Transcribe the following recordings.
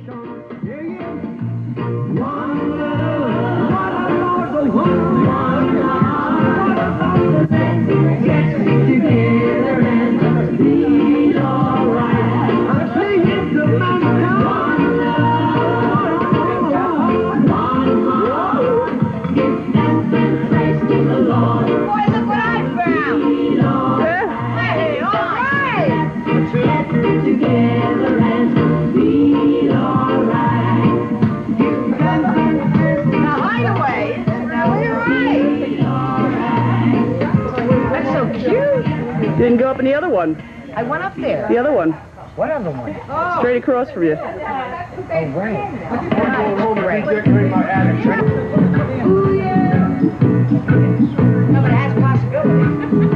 Didn't go up in the other one. I went up there. The other one. What other one? Oh. Straight across from you. Oh, right. Ooh, yeah. No, but it has possibilities.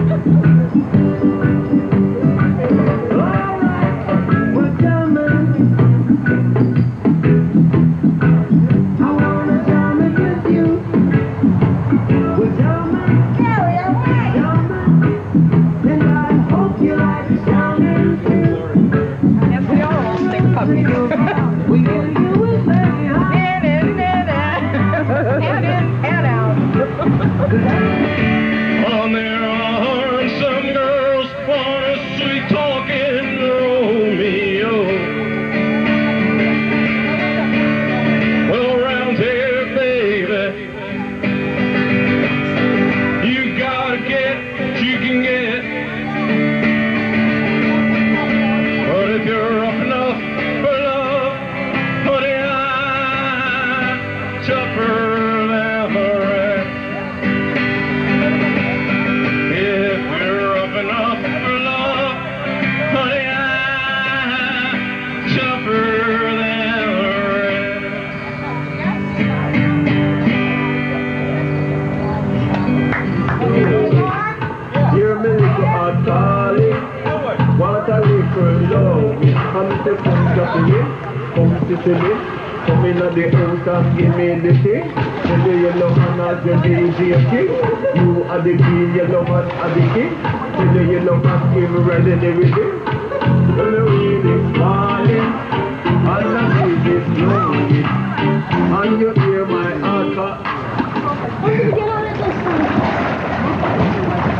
Come in at the house and give me the thing. Tell you you love man as your DJ king. You are the queen, you love man as the king. Tell you love man give me ready everything. When the wind is falling and the breeze is blowing, and you hear my heart. Where did you get on it this time?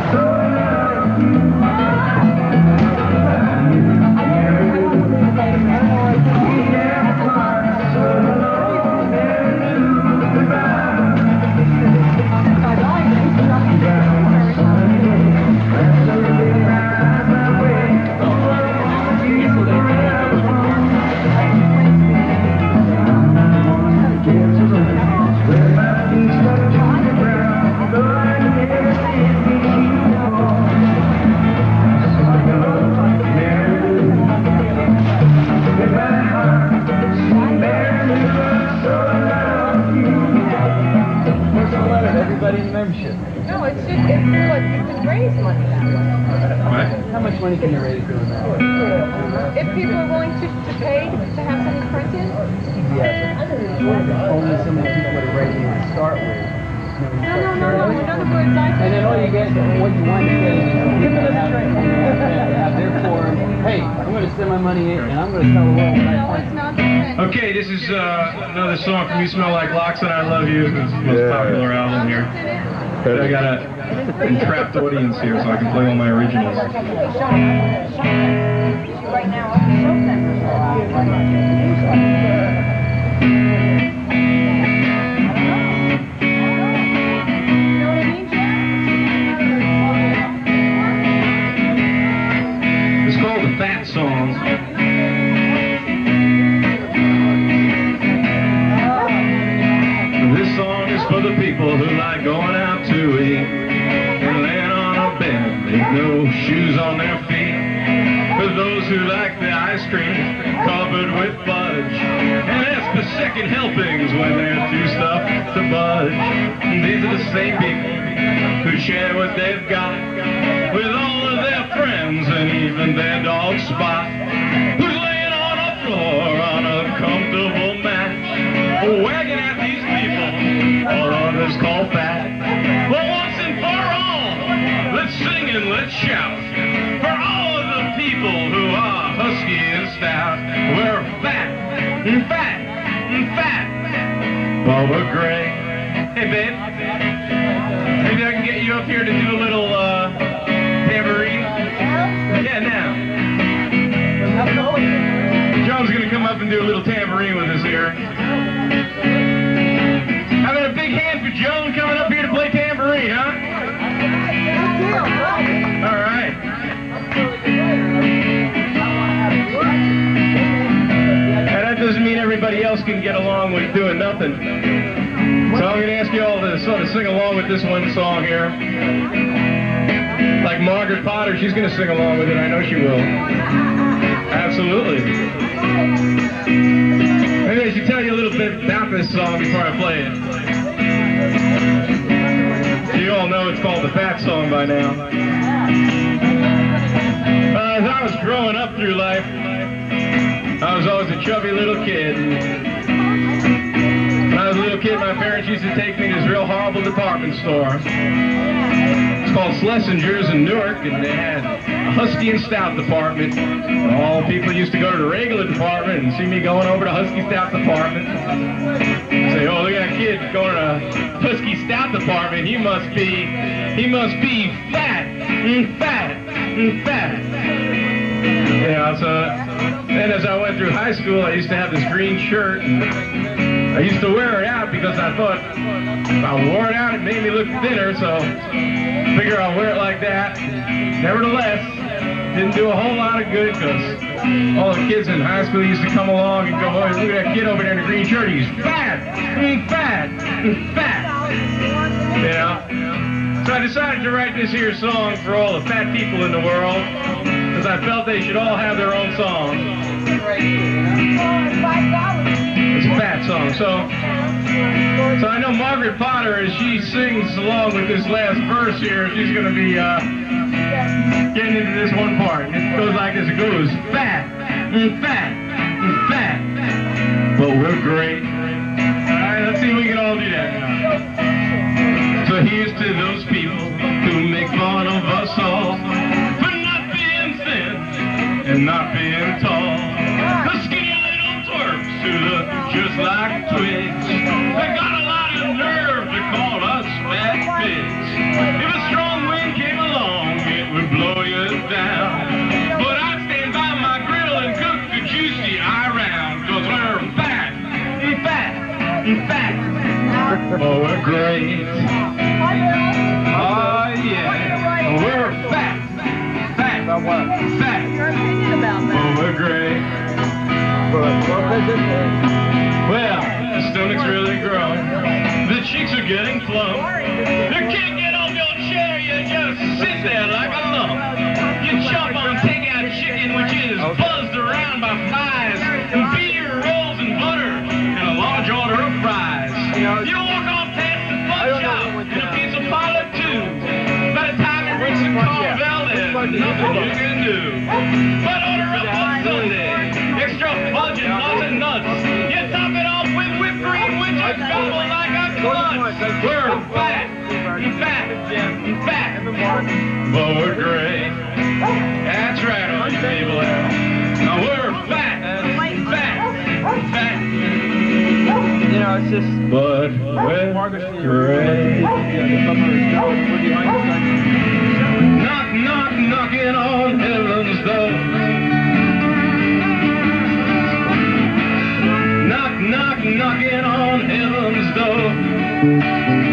No, it's just, you can raise money that way. How much money can you raise doing that? If people are willing to pay to have something printed? Yes. Only so many people would raise you to start with. No. In other words, I think... And then all you get, what you want to say is people have their form. Hey, I'm going to send my money in and I'm going to tell the world. No, it's not the thing. Okay, this is another song from You Smell Like Locks and I Love You. It's the most popular album here. But I got an entrapped audience here so I can play all my originals. Right now, I'm show them. It's called The Fat Songs. This song is for the people who like going out to eat and laying on a bed, with no shoes on their feet. For those who like the ice cream covered with fudge and ask for second helpings when they're too stuffed to budge. These are the same people who share what they've got with all of their friends and even their dog Spot, who's laying on a floor on a comfortable mat, wagging at these people all others call fat. Well, once and for all, let's sing and let's shout for all of the people who are husky and stout. We're fat and fat. Well, we're great. Hey, babe. Maybe I can get you up here to do a little tambourine. Yeah, now. John's gonna come up and do a little tambourine with us here. How about a big hand for Joan coming up here to play tambourine, huh? All right. And that doesn't mean everybody else can get along with doing nothing. So I'm going to ask you all to sort of sing along with this one song here. Like Margaret Potter, she's going to sing along with it. I know she will. Absolutely. Maybe I should tell you a little bit about this song before I play it. You all know it's called the Fat Song by now. As I was growing up through life, I was always a chubby little kid. When I was a little kid, my parents used to take me to this real horrible department store. It's called Schlesinger's in Newark, and they had a Husky and Stout department. All people used to go to the regular department and see me going over to Husky Stout department. Say, oh, look at that kid going to Husky Stout department. He must be fat, fat. Yeah, so then as I went through high school, I used to have this green shirt. I used to wear it out because I thought if I wore it out, it made me look thinner, so I figure I'll wear it like that. Nevertheless, didn't do a whole lot of good because all the kids in high school used to come along and go, oh, look at that kid over there in the green shirt, he's fat, fat. You know? So I decided to write this here song for all the fat people in the world because I felt they should all have their own song. It's a fat song. So I know Margaret Potter, as she sings along with this last verse here, she's going to be getting into this one part. It goes like this. It goes fat, fat, fat. But we're great. All right, let's see if we can all do that now. So here's to those people who make fun of us all for not being thin and not being tall. The skinny little twerps who look just like twigs. They got a lot of nerve to call us fat pigs. If a strong wind came along, it would blow you down. But I'd stand by my griddle and cook the juicy eye round, cause we're fat, fat, fat. Oh, we're great. Oh, yeah. We're fat, fat, fat. Oh, we're great. Well, the stomach's really growing. The cheeks are getting plump. You can't get off your chair, you just sit there like a lump. You chomp on takeout chicken, which is buzzed around by flies, and beer, rolls, and butter, and a large order of fries. You walk off past the fun shop and a piece of parlor too. By the time you reach the Carvel, there's nothing you can do but order up on Sunday. Extra fudge and nuts and nuts. You top it off with whipped cream, which is gobble like a clutch. We're fat, fat, fat. But we're great. That's right, all you people out. Now we're fat, fat, fat. You know, it's just... But we're great. Knock, knock, knocking on heaven's door. Knock, knock, knocking on heaven's door.